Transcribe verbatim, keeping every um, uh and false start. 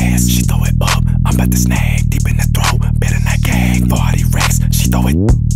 ass, she throw it up. I'm about to snag deep in the throat. Better not gag for all these racks. She throw it.